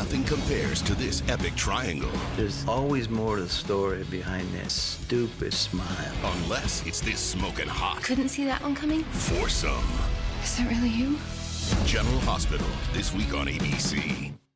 nothing compares to this epic triangle. There's always more to the story behind that stupid smile. Unless it's this smoking hot. Couldn't see that one coming. Foursome. Is that really you? General Hospital, this week on ABC.